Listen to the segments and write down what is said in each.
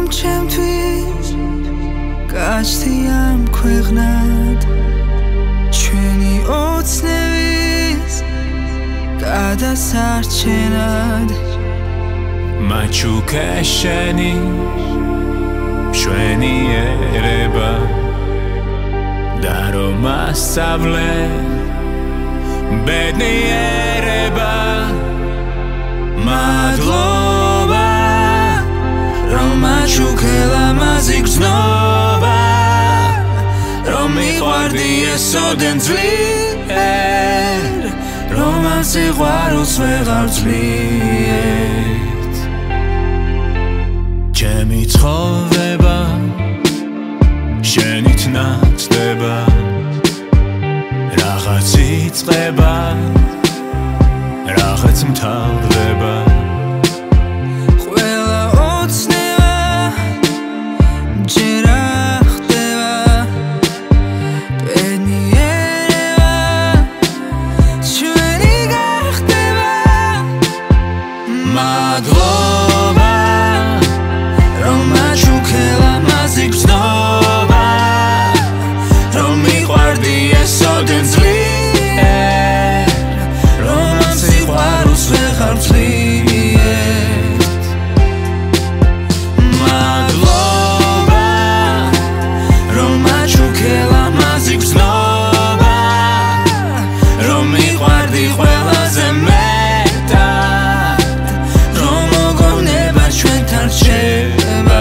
ჩემთვის გაჩდი ამ ქვეყნად ჩვენი ოცნების გადასარჩენად მაჩუკე შენი მშვენიერება და რომ ასწავლე ბედნიერება მადლობა რომ მაჩუკე ლამაზი გრძნობა რომ მიყვარდი ესოდენ ძლიერ რომ ამ სიყვარულს ვეღარ ვცვლით ჩემი ცხოვრება შენით ნათდება რაღაც იწყება რაღაც მთავრდება ყველა ოცნება ჯერ ახდება ბედნიერება ჩვენი გახდება მადლობა რომ მაჩუკე ლამაზი გრძნობა რომ მიყვარდი ესოდენ ძლიერ რომ ამ სიყვარულს ვეღარ ვცვლით მადლობა რომ მაჩუკე ლამაზი გრძნობა რომ მიყვარდი ყველაზე მეტად რომ მოგონება ჩვენთან რჩება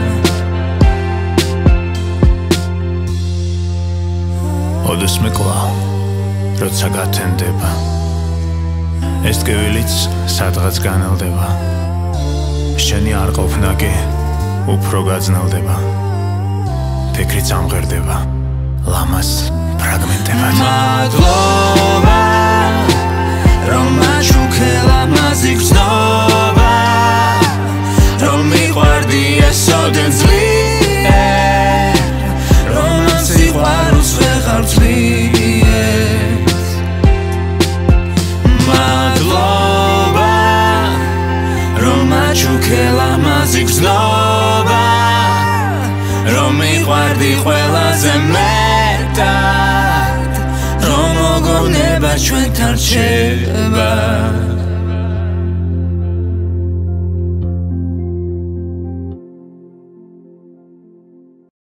ოდესმე კვლავ როცა გათენდება ეს ტკივილიც სადღაც განალდება შენი არ ყოფნა კი უფრო გაძნელდება ფიქრიც ამღერდება ლამას ფრაგმენტებად მადლობა რომ მაჩუკე ლამაზი გრძნობა რომ მიყვარდი ესოდენ ძლიერ რომ ამ სიყვარულს ვეღარ ვცვლით მადლობა რომ მაჩუკე ლამაზი გრძნობა რომ მიყვარდი ყველაზე მეტად რომ მოგონება ჩვენთან რჩება